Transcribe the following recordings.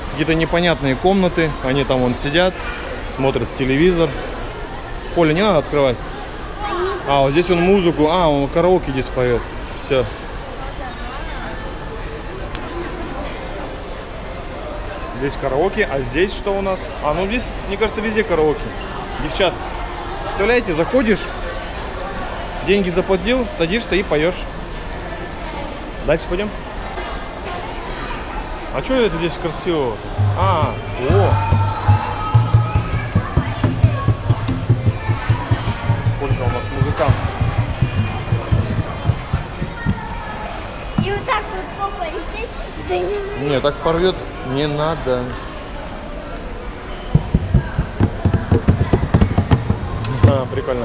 какие-то непонятные комнаты. Они там вон сидят, смотрят телевизор. Поля, не надо открывать. А, вот здесь он музыку. А, он караоке здесь поет. Все. Здесь караоке, а здесь что у нас? А, ну здесь, мне кажется, везде караоке. Девчат, представляете, заходишь, деньги заплатил, садишься и поешь. Дальше пойдем. А что это здесь красиво? А, о! Сколько у нас музыкант. И вот так вот попой сесть. Да Не, так порвет не надо. А, прикольно.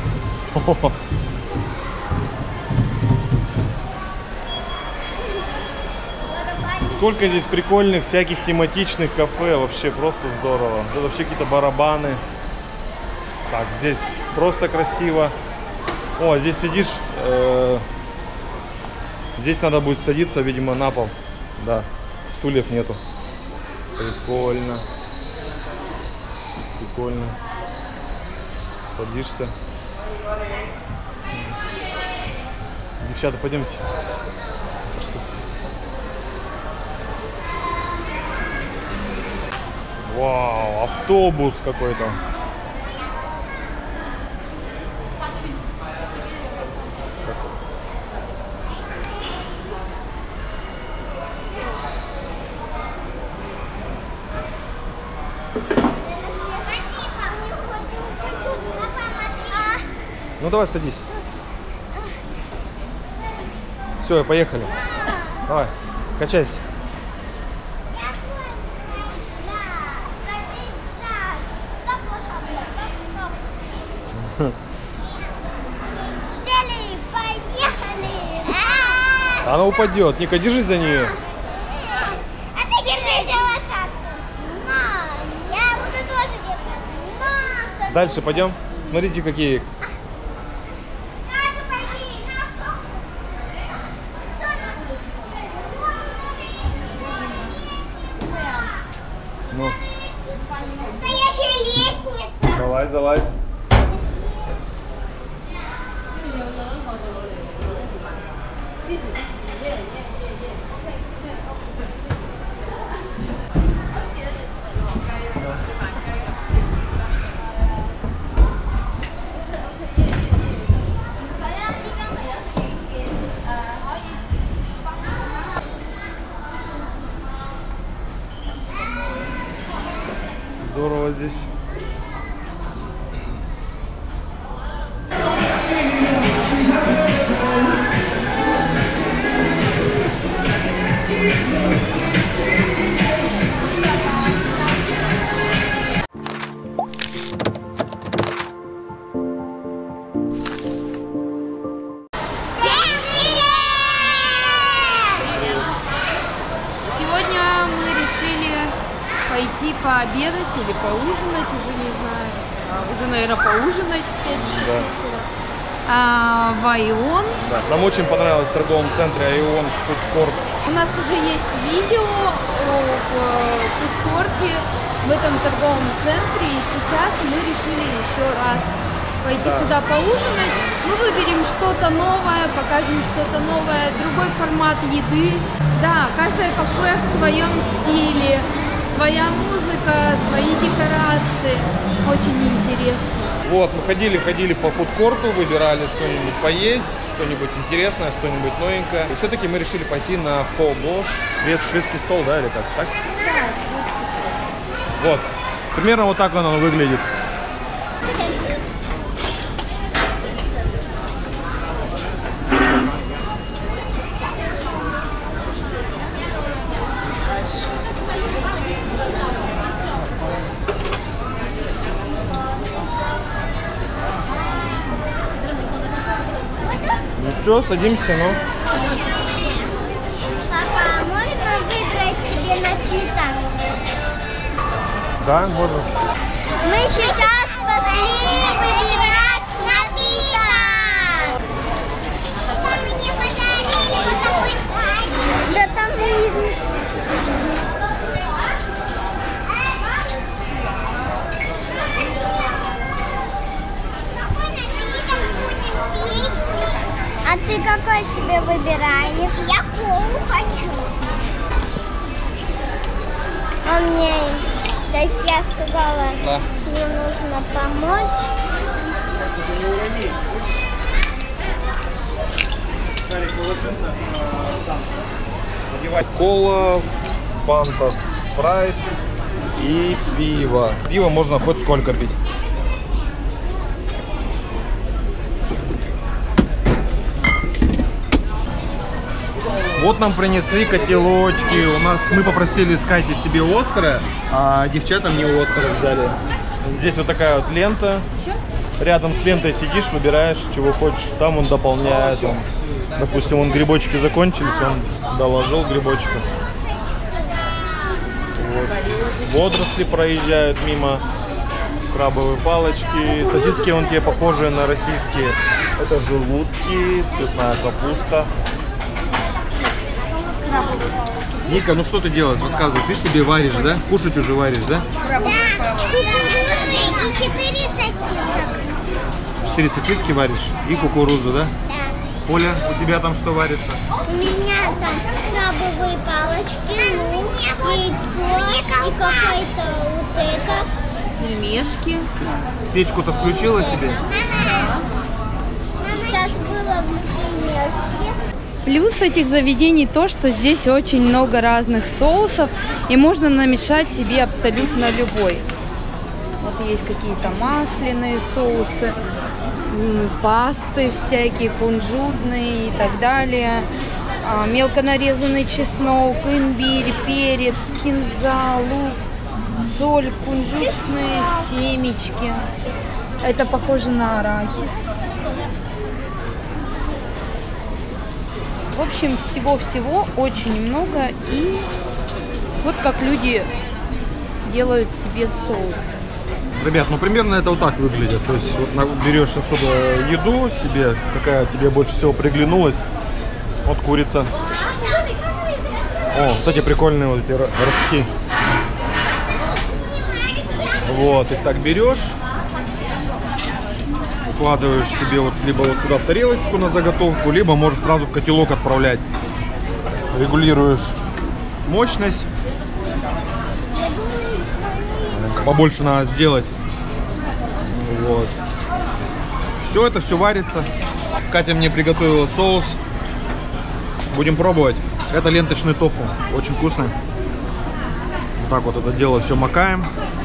Сколько здесь прикольных всяких тематичных кафе, вообще просто здорово. Тут вообще какие-то барабаны. Так, здесь просто красиво. О, здесь сидишь, здесь надо будет садиться, видимо, на пол. Да, стульев нету. Прикольно. Прикольно. Садишься. Девчата, пойдемте. Вау, автобус какой-то. Ну давай садись. Все, поехали. Давай, качайся. Сели, поехали! Она упадет. Ника, держись за нее. А ты держи за лошадку. Я буду тоже держаться. Дальше пойдем. Смотрите, какие. Ну. Настоящая лестница. Давай, залазь. Здорово здесь. Сегодня мы решили пойти пообедать или поужинать, уже не знаю, уже, наверное, поужинать в 5 часов вечера. В Айон. Да. Нам очень понравилось в торговом центре Айон фудкорт. У нас уже есть видео в фудкорте в этом торговом центре, и сейчас мы решили еще раз пойти сюда поужинать. Мы выберем что-то новое, покажем что-то новое, другой формат еды. Да, каждое кафе в своем стиле, своя музыка, свои декорации. Очень интересно. Вот, мы ходили по фудкорту, выбирали что-нибудь поесть, что-нибудь интересное, что-нибудь новенькое. И все-таки мы решили пойти на фо-бош, шведский стол, да, или как? Так? Вот, примерно вот так он выглядит. Ну все, садимся, ну. Папа, можно выбрать себе напиток? Да, можно. Мы сейчас пошли выбирать напиток. Мне подарили вот такой шарик. Да там же выбираешь? Я колу хочу. Он мне, то есть я сказала, Да. мне нужно помочь. Кола, фанта, спрайт и пиво. Пиво можно хоть сколько пить. Вот нам принесли котелочки. У нас мы попросили с Катей себе острое, а девчатам не острое взяли. Здесь вот такая вот лента. Рядом с лентой сидишь, выбираешь, чего хочешь. Там он дополняет. Допустим, вон грибочки закончились, он доложил грибочков. Вот. Водоросли проезжают мимо. Крабовые палочки. Сосиски вон те похожие на российские. Это желудки, цветная капуста. Ника, ну что ты делаешь? Рассказывай. Ты себе варишь, да? Кушать уже варишь, да? Да, кукурузы и 4 сосисок. 4 сосиски варишь и кукурузу, да? Да. Оля, у тебя там что варится? У меня там крабовые палочки, лук, яйцо и какое-то вот это. Пельмешки. Печку-то включила себе? Сейчас было в пельмешке. Плюс этих заведений то, что здесь очень много разных соусов, и можно намешать себе абсолютно любой. Вот есть какие-то масляные соусы, пасты всякие, кунжутные и так далее. Мелко нарезанный чеснок, имбирь, перец, кинза, лук, соль, кунжутные семечки. Это похоже на арахис. В общем, всего-всего очень много. И вот как люди делают себе соус. Ребят, ну примерно это вот так выглядит. То есть вот берешь отсюда еду себе, какая тебе больше всего приглянулась. Вот курица. О, кстати, прикольные вот эти ростки. Вот, их так берешь. Укладываешь себе вот либо вот сюда в тарелочку на заготовку, либо можешь сразу в котелок отправлять. Регулируешь мощность. Побольше надо сделать. Вот. Все это все варится. Катя мне приготовила соус. Будем пробовать. Это ленточный тофу. Очень вкусный. Вот так вот это дело все макаем.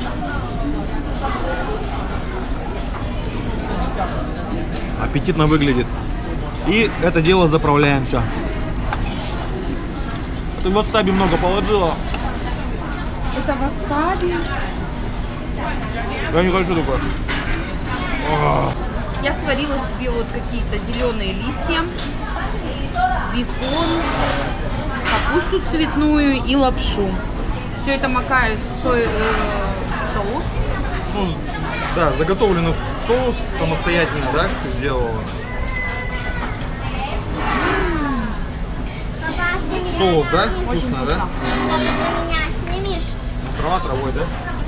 Аппетитно выглядит. И это дело заправляем все. Ты васаби много положила. Это васаби. Я не хочу такое. Я сварила себе вот какие-то зеленые листья, бекон, капусту цветную и лапшу. Все это макаю в соус. Ну, да, заготовленный соус самостоятельно, да, ты сделала? Папа, ты меня Соус, да? снимешь? Вкусно, да? Папа, ты меня снимешь? Трава травой, да?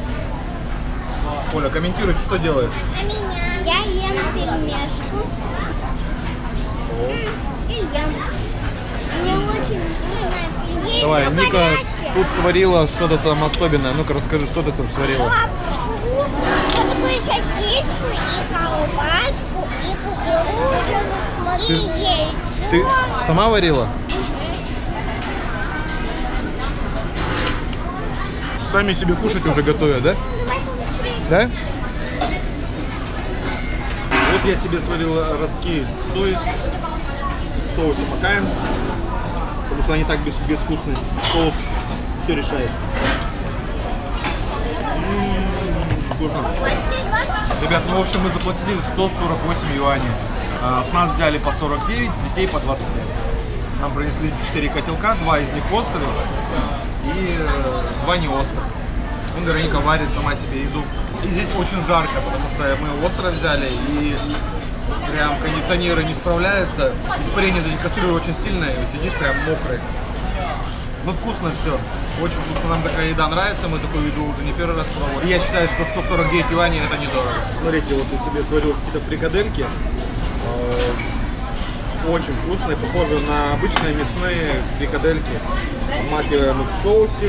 Оля, комментируйте, что делает? А меня? Я ем пельмешку. И ем. Мне очень вкусная пельмешка. Давай, Ника тут сварила что-то там особенное. Ну-ка, расскажи, что ты тут сварила? Такую сосиску и колбаску, и кукурузу. Смотри, яйцо. Ты сама варила? Сами себе кушать уже готовят, да? Давай побыстрее. Да? Вот я себе сварил ростки сои. В соусе макаем, потому что они так безвкусные. Соус все решает. Вкусно. Ребят, ну в общем мы заплатили 148 юаней. С нас взяли по 49, с детей по 25. Нам принесли 4 котелка, 2 из них острые и 2 не острых. Ну, Вероника варит сама себе еду. И здесь очень жарко, потому что мы остро взяли и прям кондиционеры не справляются. Испарение этой кастрюли очень сильное, и сидишь прям мокрый. Ну вкусно все. Очень вкусно, нам такая еда нравится, мы такую еду уже не первый раз пробовали. И я считаю, что 149 юаней это недорого. Смотрите, вот я себе сварил какие-то фрикадельки. очень вкусные, похожи на обычные мясные фрикадельки. Обмакиваем их в соусе.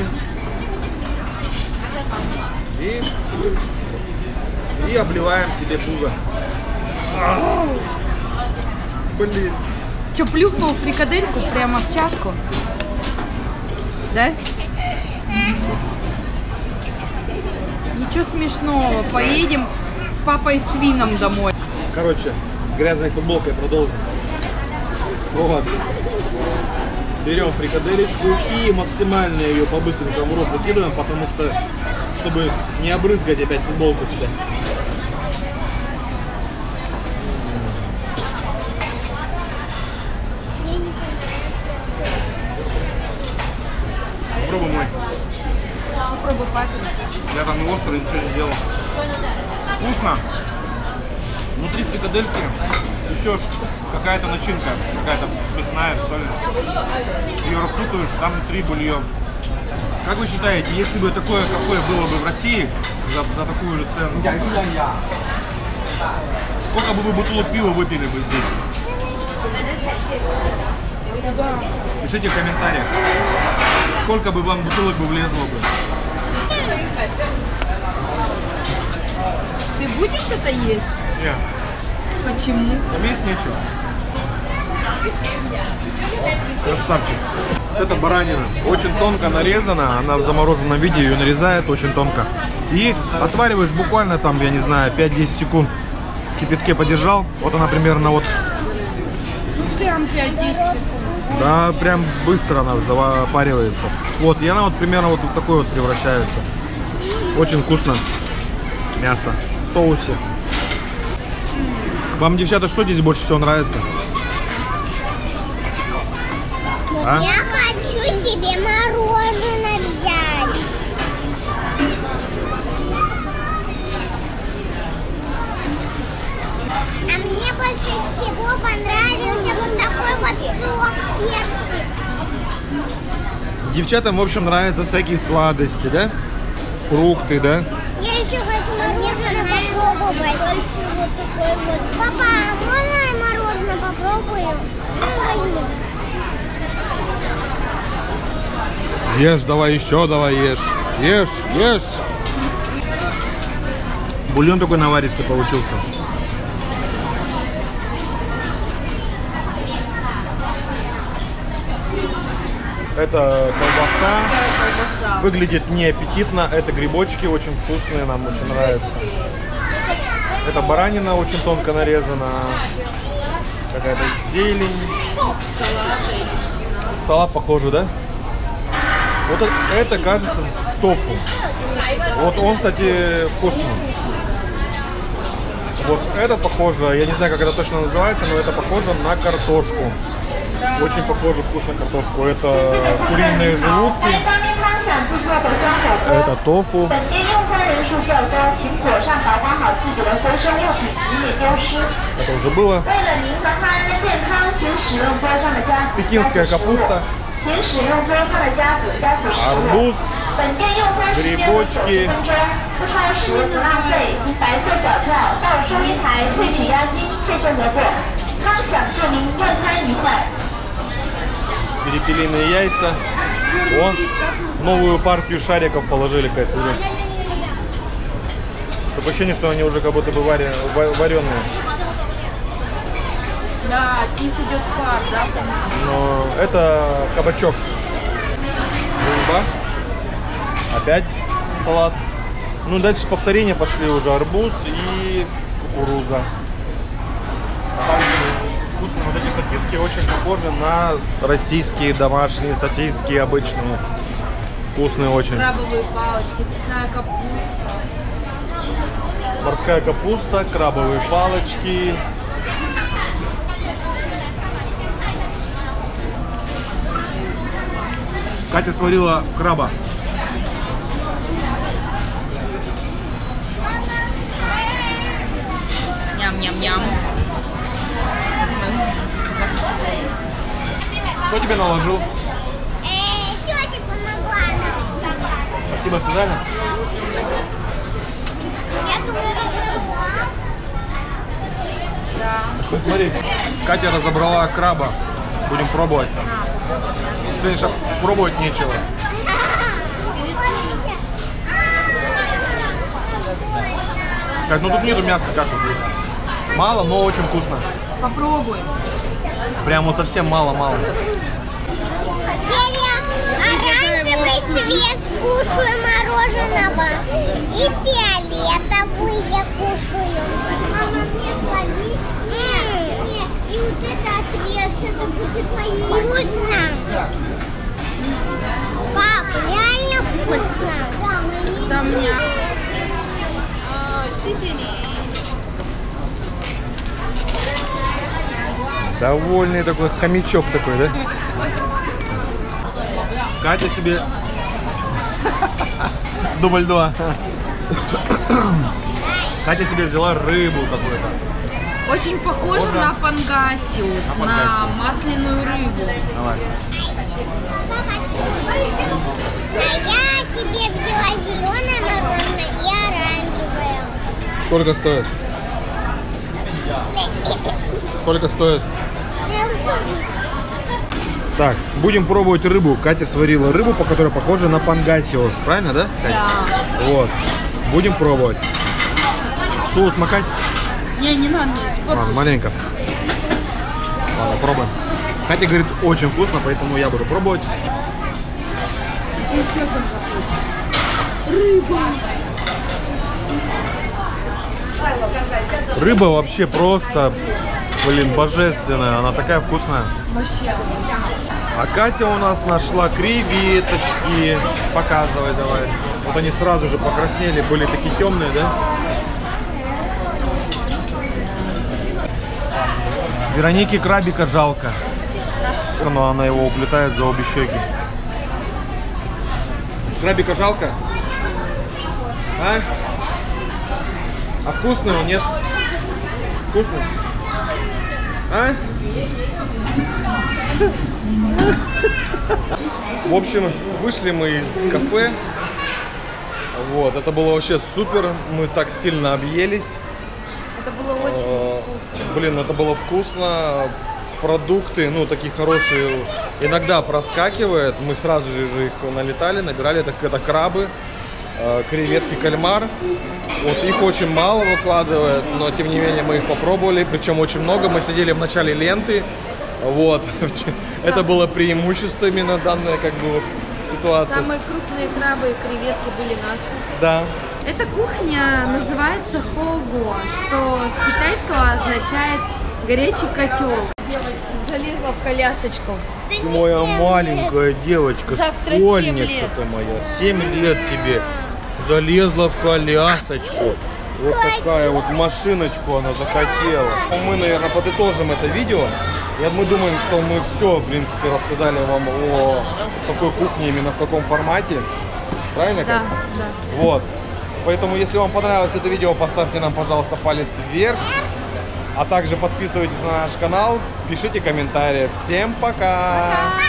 И обливаем себе пузо. Блин. Че, плюхнул фрикадельку прямо в чашку? Да? Ничего смешного. Поедем с папой свином домой. Короче, грязной футболкой продолжим. Вот. Берем фрикаделечку и максимально ее по-быстренькому в рот закидываем, потому что, чтобы не обрызгать опять футболку сюда. Попробуй мой. Попробуй папин. Я там не острый, ничего не делал. Вкусно. Внутри фрикадельки еще какая-то начинка, какая-то мясная, что ли. Ее раскрутываешь, там внутри бульон. Как вы считаете, если бы такое кафе было бы в России за такую же цену, сколько бы вы бутылок пива выпили бы здесь? Пишите в комментариях, сколько бы вам бутылок бы влезло бы. Ты будешь это есть? Нет. Почему? Там есть нечего. Красавчик. Это баранина. Очень тонко нарезана. Она в замороженном виде, ее нарезают очень тонко. И отвариваешь буквально там, я не знаю, 5-10 секунд. В кипятке подержал. Вот она примерно вот. Прям 5-10 секунд. Да, прям быстро она запаривается. Вот, и она вот примерно вот в такой вот превращается. Очень вкусно. Мясо в соусе. Вам, девчата, что здесь больше всего нравится? А? Я хочу себе мороженое взять. А мне больше всего понравился вот такой вот сок персик. Девчатам, в общем, нравятся всякие сладости, да? Фрукты, да? Я еще хочу мороженое попробовать. Больше вот такой вот. Папа, можно я мороженое попробую? Ешь, давай еще, давай ешь. Ешь, ешь. Бульон такой наваристый получился. Это колбаса. Выглядит неаппетитно. Это грибочки очень вкусные, нам очень нравятся. Это баранина очень тонко нарезана. Какая-то зелень. Салат похожий, да? Вот это, кажется, тофу. Вот он, кстати, вкусный. Вот это похоже, я не знаю, как это точно называется, но это похоже на картошку. Очень похоже вкус на картошку. Это куриные желудки. Это тофу. Это уже было. Пекинская капуста. Арбуз. Грибочки. Перепелиные яйца. Вон, новую партию шариков положили, Катя, уже. Такое ощущение, что они уже как будто бы вареные. Да, от них идет пар, да? Но это кабачок. Рыба. Опять салат. Ну, дальше повторения пошли уже. Арбуз и кукуруза. Вкусно. Вот эти сосиски очень похожи на российские домашние сосиски обычные. Вкусные очень. Крабовые палочки, цветная капуста. Морская капуста, крабовые палочки. Катя сварила краба. Ням-ням-ням. Кто тебе наложил? Тетя помогла нам. Спасибо сказали? Я думаю, Да. Ну, смотри, Катя разобрала краба. Будем пробовать. Конечно, пробовать нечего. Кать, ну тут нету мяса, как вот здесь. Мало, но очень вкусно. Попробуй. Прям вот совсем мало-мало. Оранжевый цвет кушаю мороженого и фиолетовый я кушаю. Мама, мне слови. И вот это отрез, это будет вкусно. Пап, реально вкусно. Там меня. Довольный такой хомячок такой, да? Катя себе... Дубль 2. Катя себе взяла рыбу какую-то. Очень похоже на пангасиус, на масляную рыбу. Давай. А я себе взяла зеленое мороженое и оранжевое. Сколько стоит? Сколько стоит? Так, будем пробовать рыбу. Катя сварила рыбу, по которой похожа на пангасиус. Правильно, да, Катя? Да. Вот. Будем пробовать. Соус макать? Не надо. Ладно, маленько. Ладно, пробуем. Катя говорит, очень вкусно, поэтому я буду пробовать. Рыба. Рыба вообще просто, блин, божественная. Она такая вкусная. Вообще. А Катя у нас нашла креветочки. Показывай давай. Вот они сразу же покраснели, были такие темные, да? Веронике крабика жалко. Но она его уплетает за обе щеки. Крабика жалко? А? А вкусный он, нет? Вкусный? А? В общем, вышли мы из кафе. Вот, это было вообще супер. Мы так сильно объелись. Это было очень вкусно. Блин, это было вкусно. Продукты, ну, такие хорошие. Иногда проскакивает. Мы сразу же их налетали, набирали. Это крабы, креветки, кальмар. Вот их очень мало выкладывают, но тем не менее мы их попробовали. Причем очень много. Мы сидели в начале ленты. Вот. Это было преимущество именно данной как бы вот ситуации. Самые крупные крабы и креветки были наши. Да. Эта кухня называется хого, что с китайского означает горячий котел. Девочка залезла в колясочку. Ты моя маленькая девочка, Завтра школьница 7 лет. ты моя. 7 лет тебе. Залезла в колясочку. Вот такая вот машиночку она захотела. Мы, наверное, подытожим это видео. Мы думаем, что мы все, в принципе, рассказали вам о такой кухне, именно в таком формате. Правильно? Да, Катя? да. Вот. Поэтому, если вам понравилось это видео, поставьте нам, пожалуйста, палец вверх. А также подписывайтесь на наш канал, пишите комментарии. Всем пока!